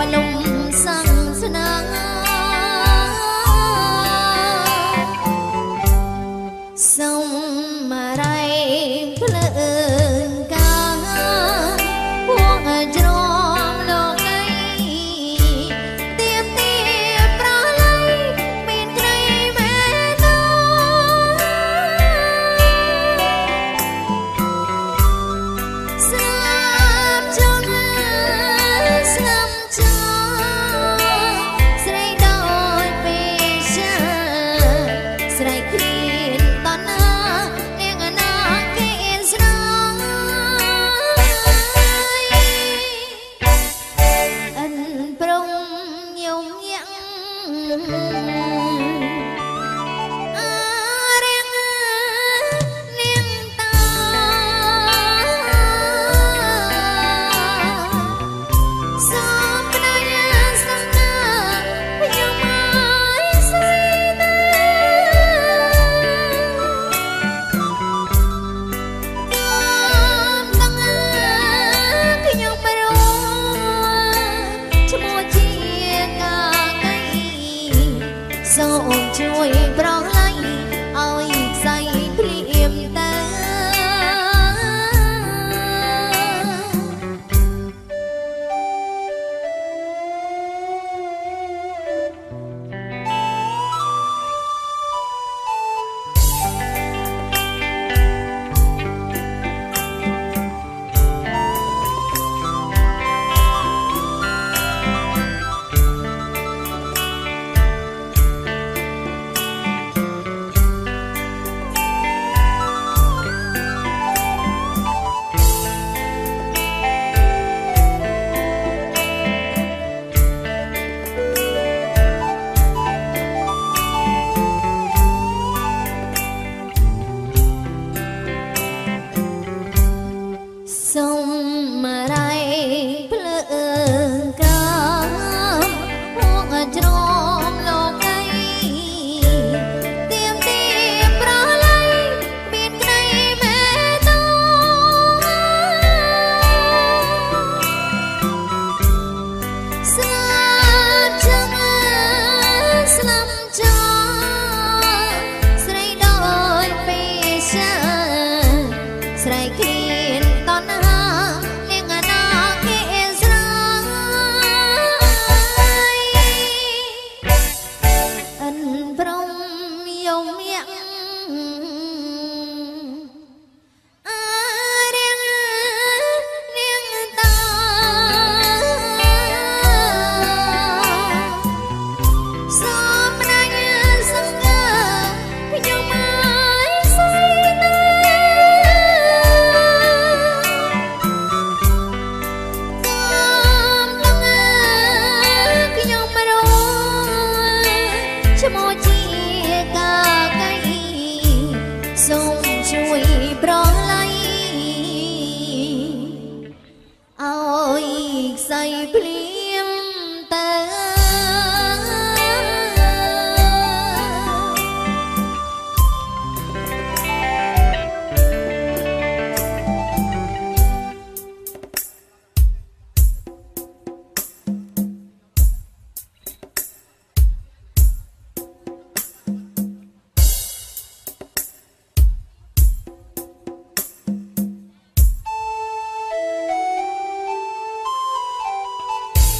ស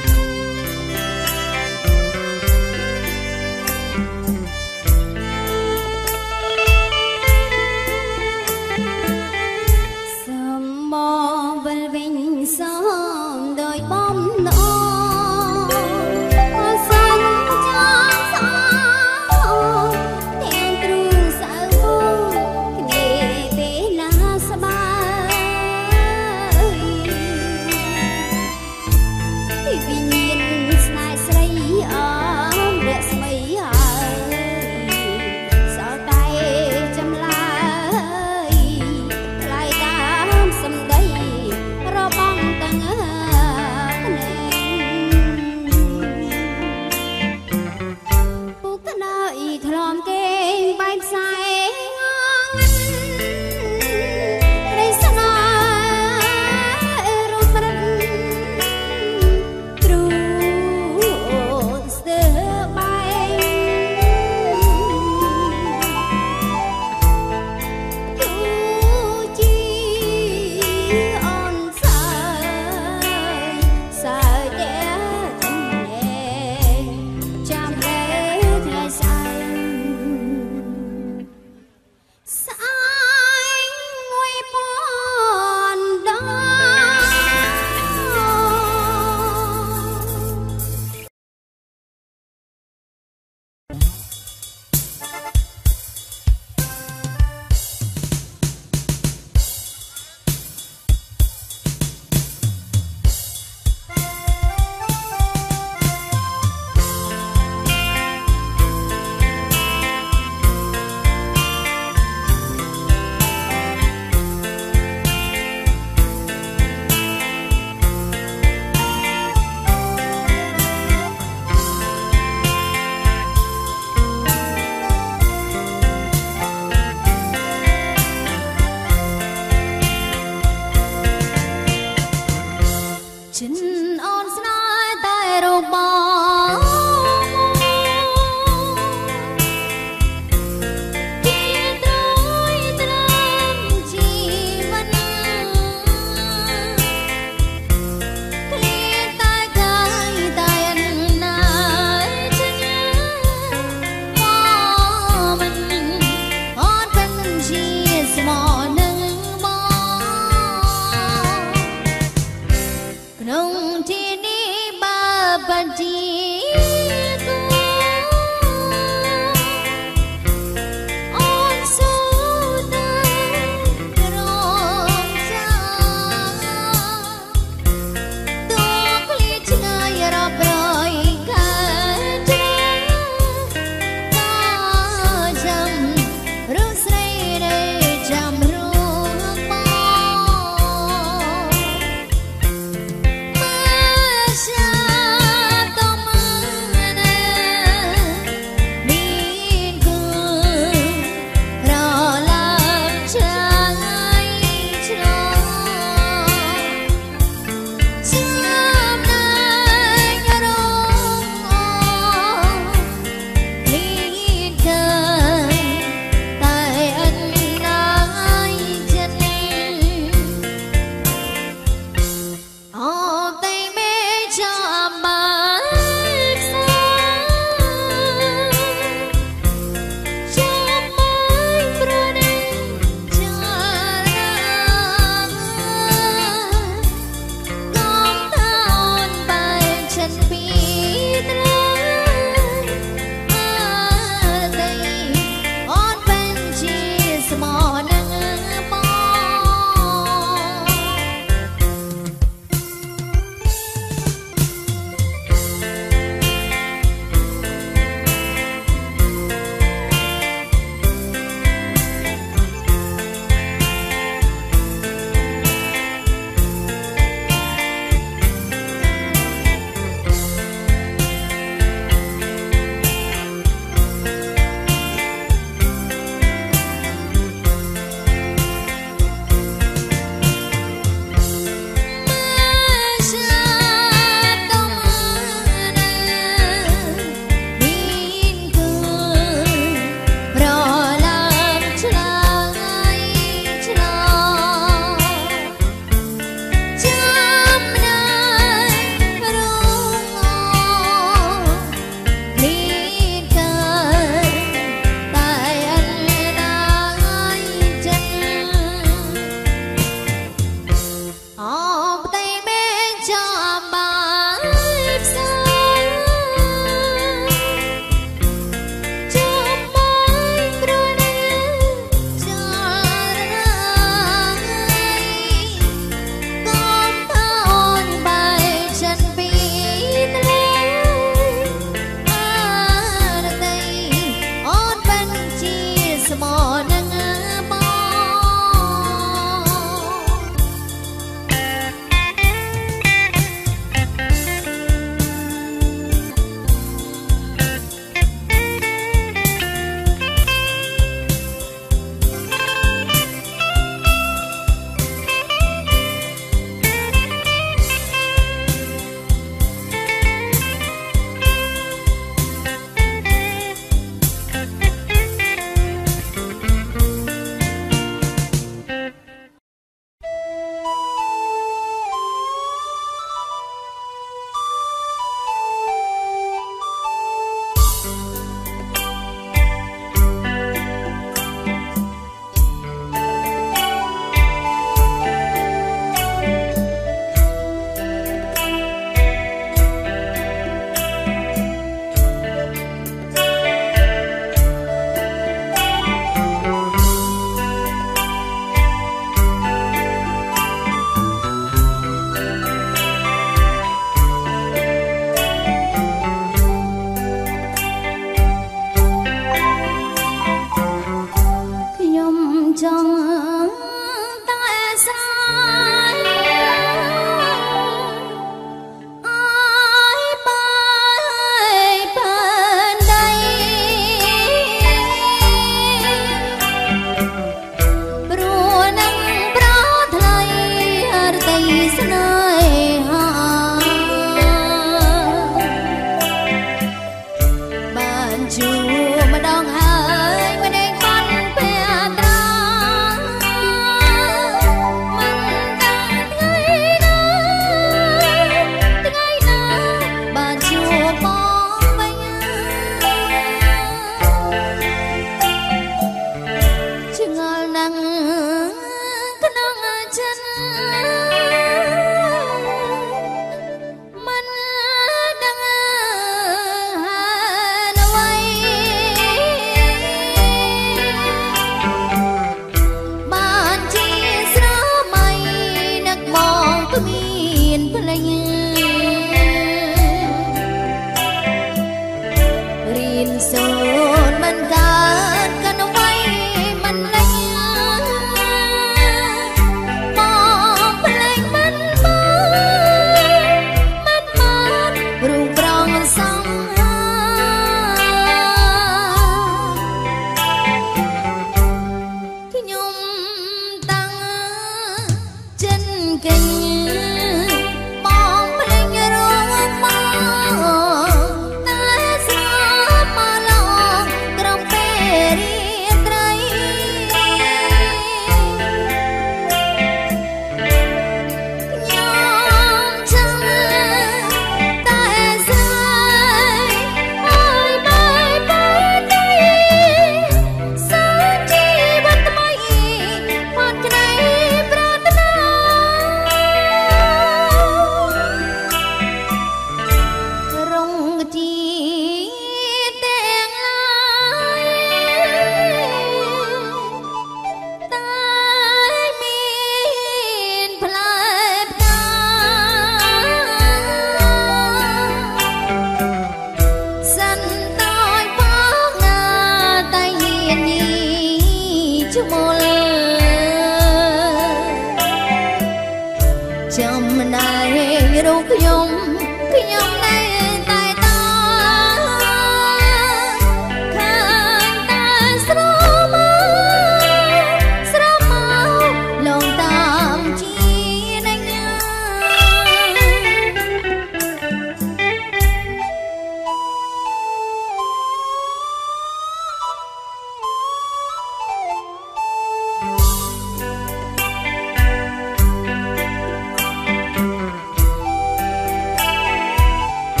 ក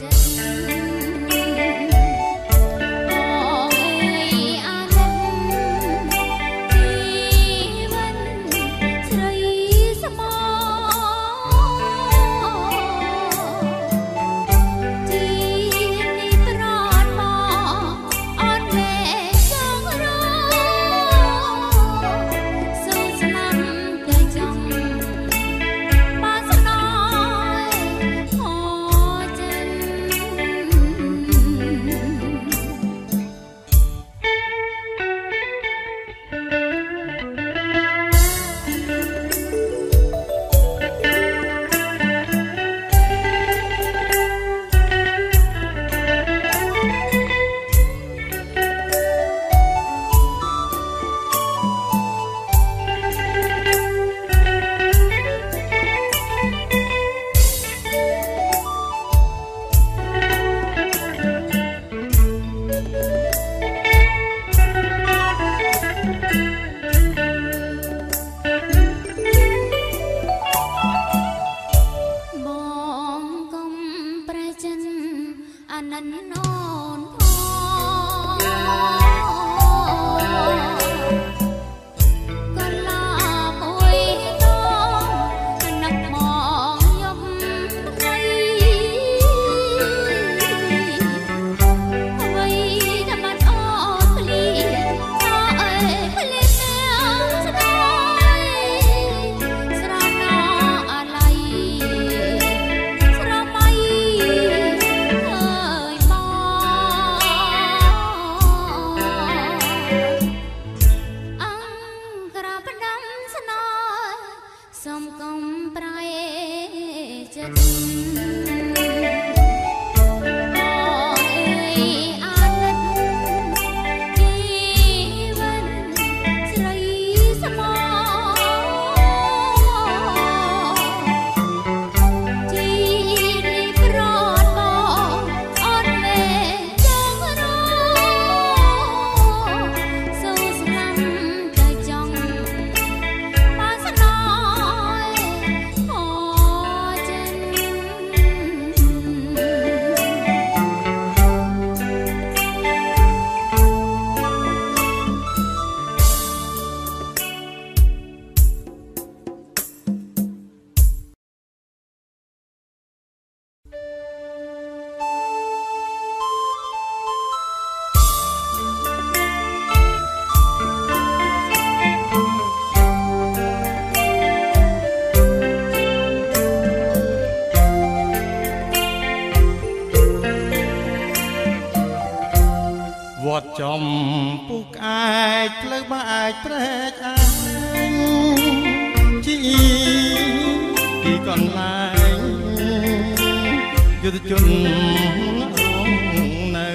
វត្តចំពុកឯកផ្លូវបាច់ព្រែកអញជីទីកន្លែងយុទ្ធជនរងនៅ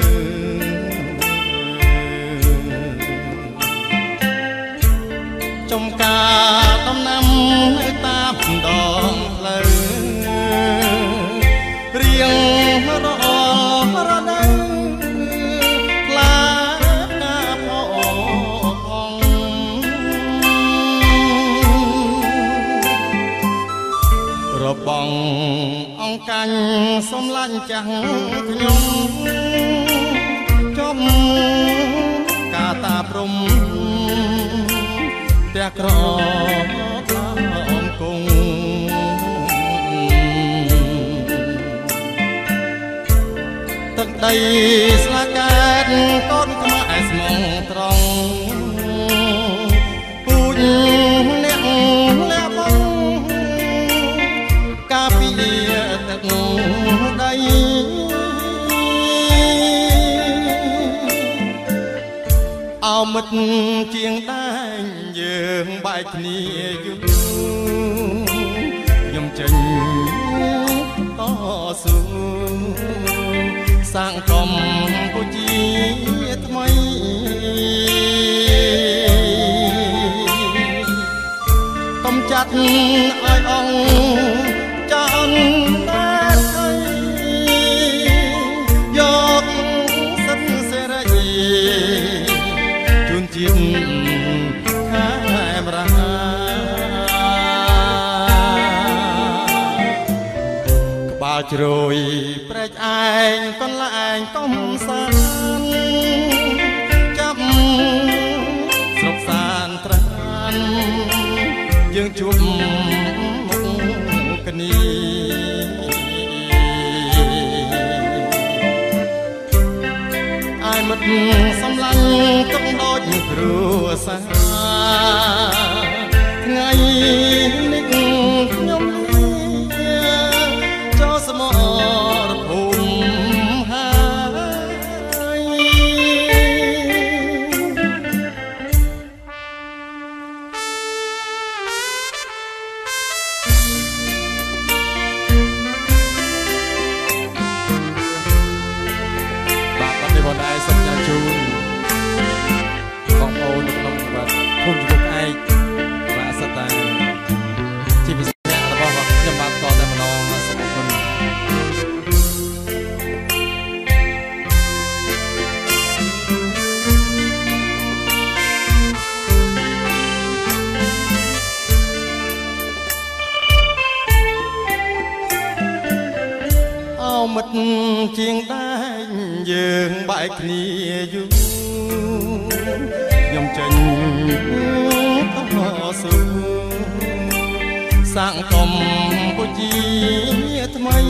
ចំការដំណាំនៅតាមដងផ្លូវរៀងរអរនៅបងអង្គកាញ់សំឡាញ់ចាំងខ្ញុំចំកាតាព្រំតែក្រអំគង់ទឹកដីស្លាកែតកូនខ្មែរស្មងត្រង់ពូជអ្នកលះបងកាពីទឹកដីអោមិត្តជាងដែងយើងបែកគ្នាយូរខ្ញុំចេញតស៊ូសាងកម្ពុជាថ្មីកំចាត់ឲ្យអង្គចាន់តែស្អីយកសិទ្ធិសេរីជូនជាតិខែមរាក្បាលជ្រោយព្រែកឯងកន្លែងកំសាន្តចាប់ស្រុកសានត្រានយើងជួបមុខគ្នាអាយមិត្តសម្លាញ់ទុកដូចគ្រួសារថ្ងៃនេះខ្ញុំចូលសមរភូមិហើយបាទបាត់នេះបងឯងសុំចាជូនបងប្អូននៅក្នុងបាទភូមិជុកឯកបាទសត្វតែជីវិតរបស់ខ្ញុំបាទតតែម្ដងសូមអរគុណអោមិត្តជាងដែងយើងបែកគ្នាយូរខ្ញុំចេញតស៊ូសាងកម្ពុជាថ្មី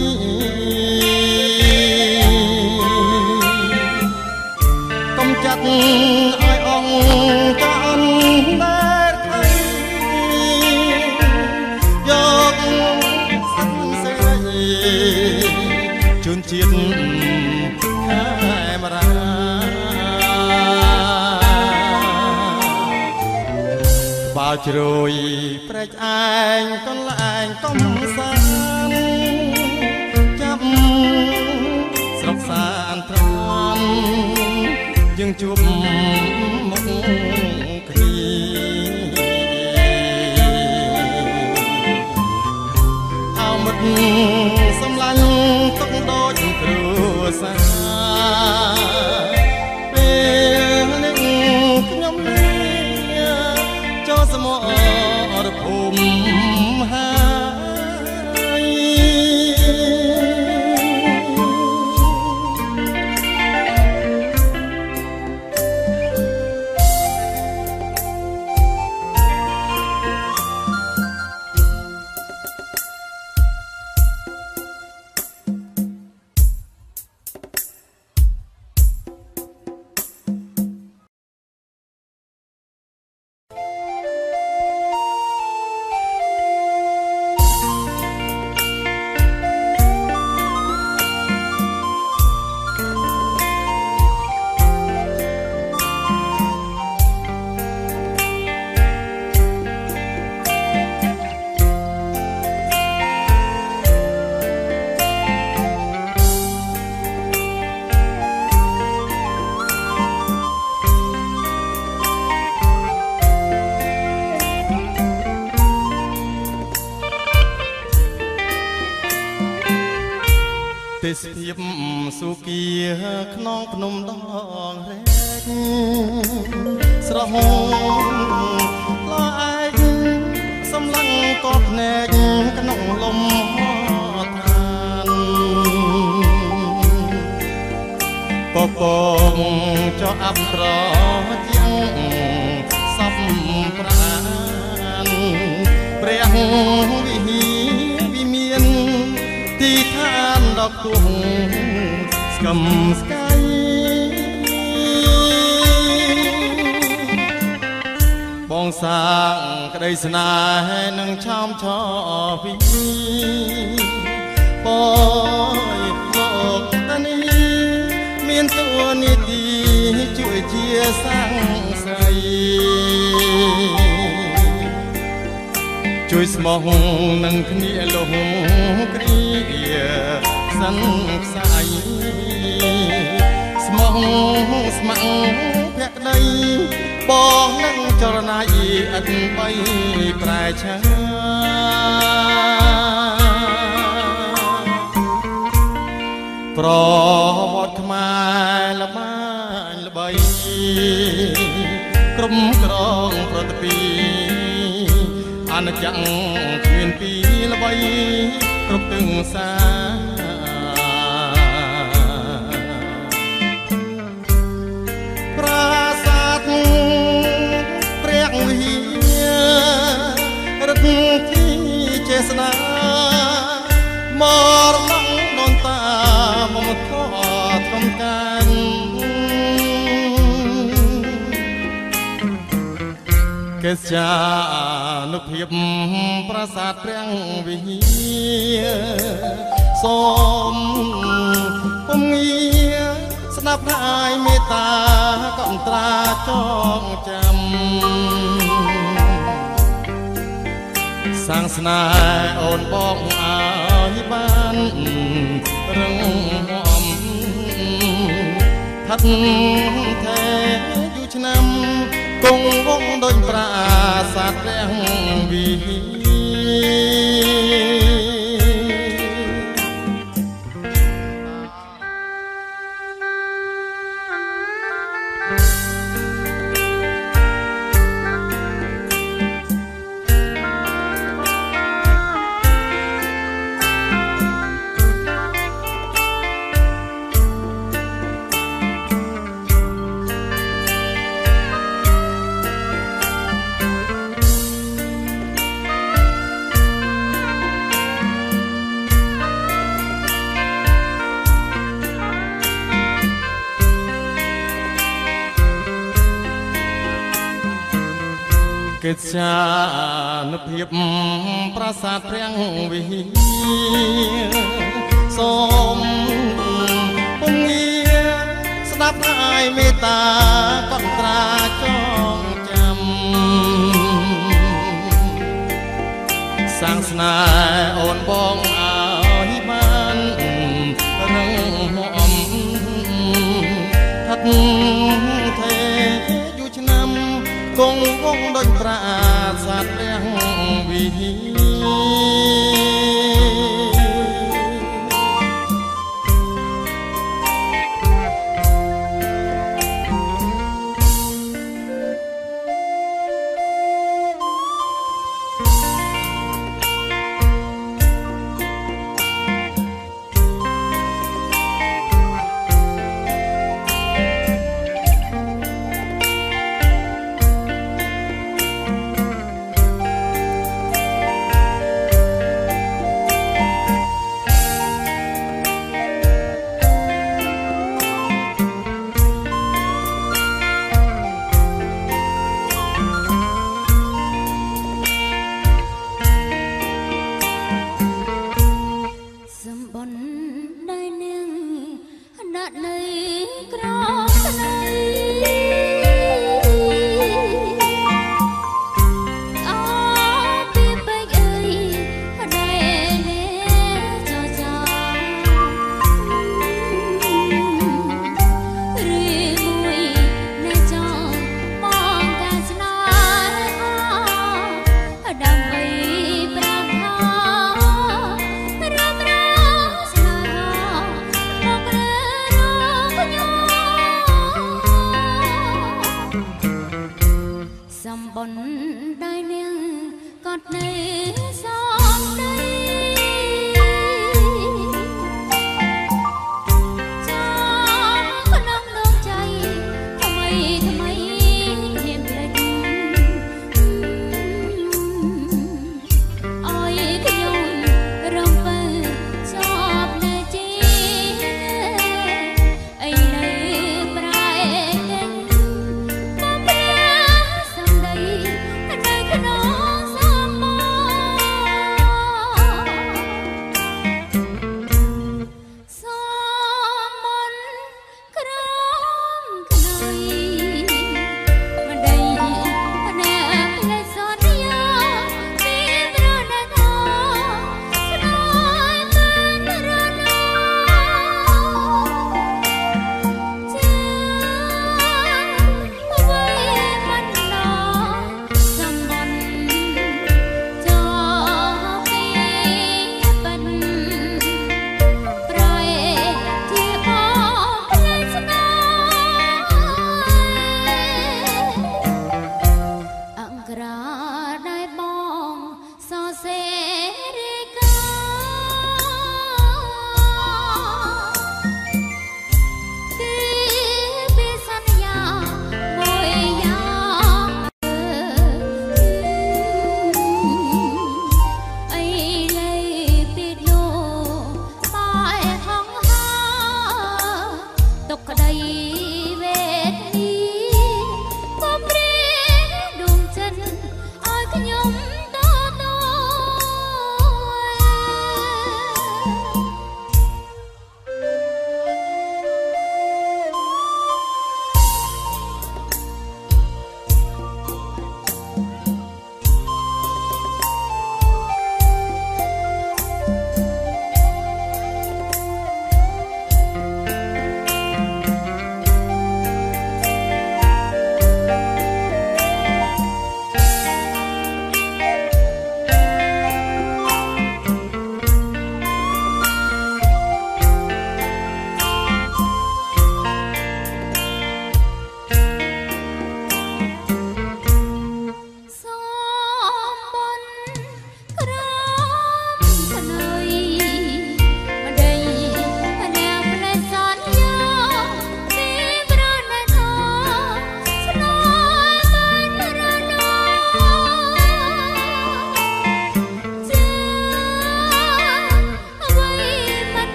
កុំចាត់ឲ្យអង្គចានដែលថ្មីយកសិនសេរីជូនជាតិខែមរាបាល់ជ្រោយព្រែកឯងកន្លែងកំសាន្តចាប់ស្រុកសានត្រានយើងជួបមុខគ្នាអោមិត្តសម្លាញ់ទុកដូចគ្រួសារពេលនេះខ្ញុំចូលសមរភូមិហើយទេសភាពសុគាក្នុងភ្នំដងរែកស្រហូលឯកសម្លឹងក៏ភ្នែកក្នុងលំឋានពពងចោះអាប់ត្រជាងសពប្រានព្រះវិហារវិមានទីឋានដកទួងស្គមស្កាយបងសាងក្តីស្នេហ៍នឹងឆោមឆោវីបយលោកតានីមានតួនាទីជួយជាសាងស្រីជួយស្មោះនឹងគ្នាលងគ្រាសិនផ្សាយស្មោះស្ម័គ្រភក្តីបងនឹងចរណាយអិតបីប្រែឆាប្រវត្តិខ្មែរល្បាញល្បីក្រុមក្រងប្រតិពីអនិច្ចគ្មានពីល្បីគ្រប់ទិសសាកិច្ចចានុភាពប្រាសាទព្រះវិហារសូមពំងារស្ដាប់ហើយមេត្តាកន្ត្រាចងចាំសាងស្នេហ៍អូនបងឲ្យបានរឹងមាំថាត់ថែយូរឆ្នាំគង់វងដូចប្រាសាទព្រះវិហារកិច្ចចានុភាពប្រាសាទព្រះវិហារសូមពំងារស្ដាប់ហើយមេត្តាកន្ត្រាចងចាំសាងស្នេហ៍អូនបងឲ្យបានរឹងមាំថាត់ថែយូរឆ្នាំគង់វងដូចប្រាសាទព្រះវិហា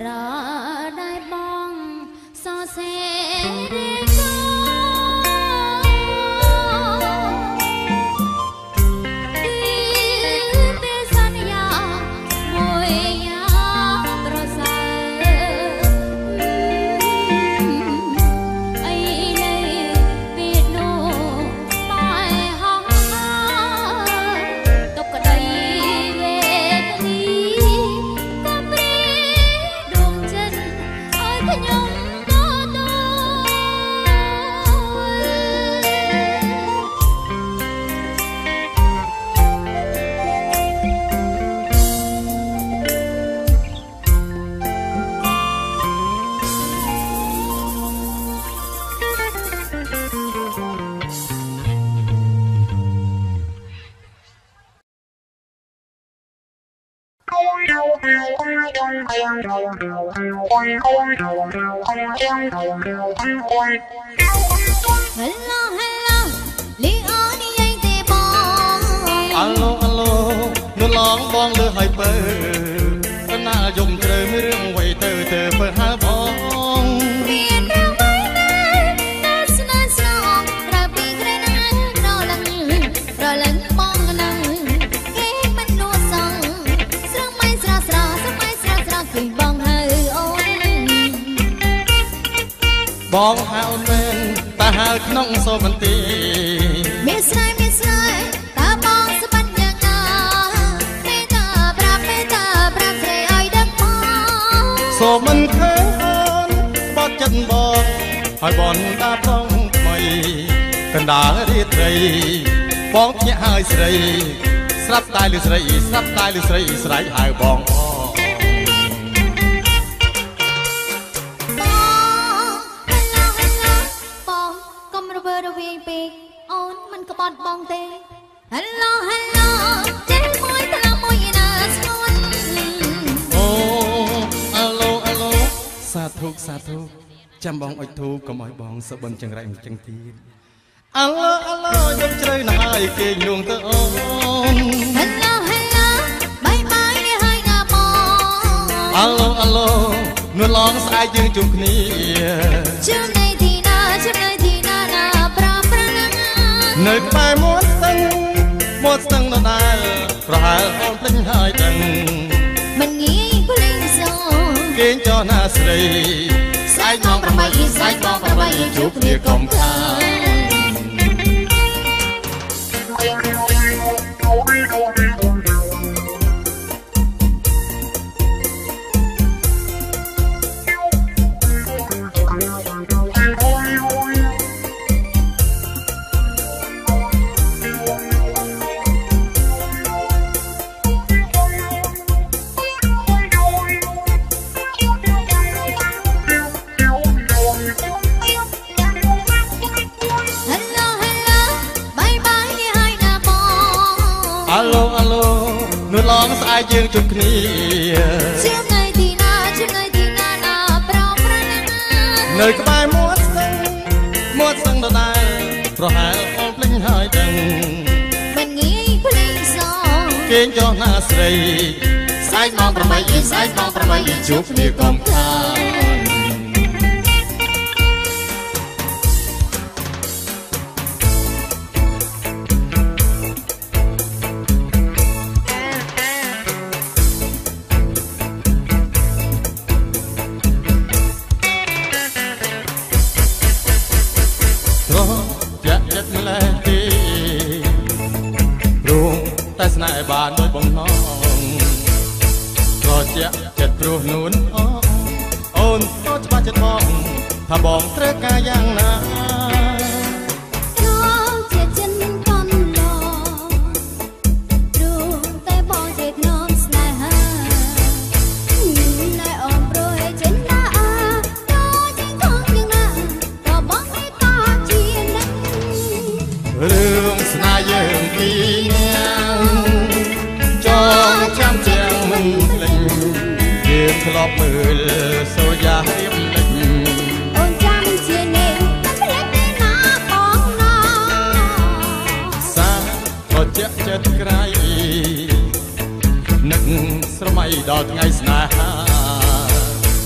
រាได้บ้องสอเสรีបងលើហើយបើកណាយំជ្រើរឿងໄວទៅបើហៅបងមានរឿងໄວណាស់ស្នេហ៍ស្រងក្រៅពីក្រែណាស់រលឹងបងនឹងគេមិនលួចសងស្រងមិនស្រស់ស្រស់ស្រមៃស្រស់ស្រស់ឃើញបងហៅអូនបងហៅមែនតែហៅក្នុងសូមន្ទីមានស្នេហ៍មានស្នេហ៍តើបងស្បាត់យ៉ាងណាសូមមិនឃើញអូនបត់ចិត្តបងហើយបនដាប្រងថ្មីកណ្ដាលរាត្រីបងភ្ញាក់ហើយស្រីស្រាប់តែលឺស្រីស្រាប់តែលឺស្រីស្រែកហៅបងបងកុំរវើរវាយពេកអូនមិនក្បត់បងទេ Hello Hello ចេះមួយថ្លាមួយណាស្ងួនអូសាធុសាធុចាំបងអុចធូកុំឲ្យបងសបិនចង្រៃចឹងទៀតអឡូយកជ្រៅណាស់ហើយគេញងទៅអូន Hello Hello បាយបាយនេះហើយណាបងអឡូនួនឡងស្អែកយើងជុំគ្នាចំណៃទីណាណាប្រាណានៅក្បែរមាត់ស្ទឹងដដែលប្រហែលអូនភ្លេចហើយដឹងមិនងាយភ្លេចសោគេចោះណាស្រីស្អែកមកប្របីជួបគ្នាកុំខានឡងស្អែកយើងជុំគ្នាចំណៃទីណាណាប្រប្រាណានៅក្បែរមាត់ស្ទឹងដដែលប្រហែលអូនភ្លេចហើយដឹងមិនងាយភ្លេចសោគេចោះណាស្រីស្អែកមកប្របីជួបគ្នាកុំខានតែស្នេហ៍បានដោយបំណងត្រជាក់ចិត្តព្រោះនួនអូនក៏ច្បាស់ចិត្តបងថាបងត្រូវការយ៉ាងណាត្រជាចិនកូនឡព្រោះតែបងជាក្នុងស្នេហាណែអូនព្រោះឲ្យចិនណាដល់ជាងផងយ៉ាងណាក៏បងមេត្តាជានឹងរឿងស្នេហ៍យើងពីរចាំចាំមិនភ្លេចយើងធ្លាប់មើលសូរយ៉ារៀបលេចអូនចាំជានេះមិនភ្លេចទេណាបងណាសាត្រជាក់ចិត្តក្រៃនឹកស្រមៃដល់ថ្ងៃស្នេហា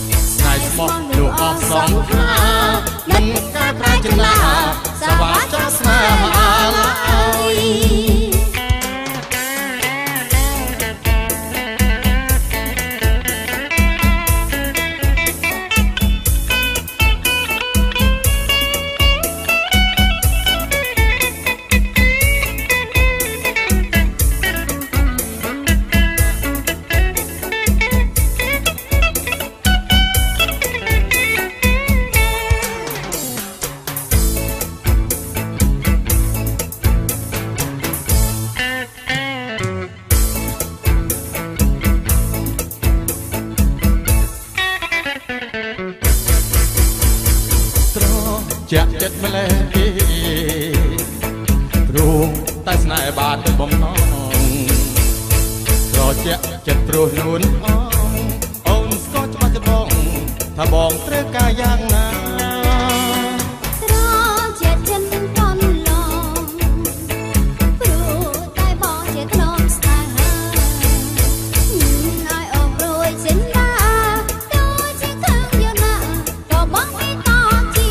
ងខាមិនការប្រាជ្ញាសវាចាស្នេហាឡើយចាក់ចិត្តម្លេះទេព្រោះតែស្នេហ៍បានទៅបំណងត្រជាក់ចិត្តព្រោះនួនអូនស្គាល់ច្បាស់ចិត្តបងថាបងត្រូវការយ៉ាងណាត្រជាក់ចិត្តតន់ឡងព្រោះតែបងជាក្នុងស្នេហាឲ្យអបរួយចិនណាដូចជាខឹងយណាក៏បងមិនតជា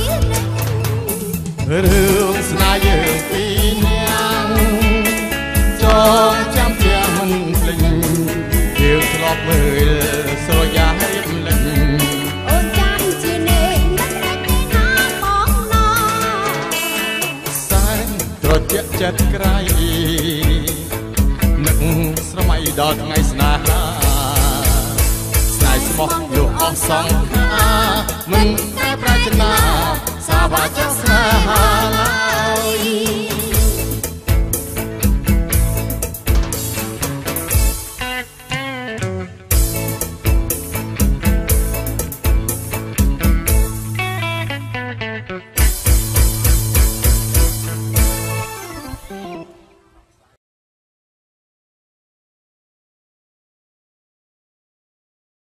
រឿងស្នេហ៍យើងពីរនាក់ចងចាំជាមិនភ្លេចយើងធ្លាប់មើលស្រយារៀបលិចអូនចាំជានេមិនដាច់ទេណាបងណាសែនត្រជាក់ចិត្តក្រៃនឹកស្រមៃដល់ថ្ងៃស្នេហាស្នេហ៍ស្មោះលុះអស់សងខាមិនតែប្រាជ្ញាសាវាចាស្នេហាឡើយ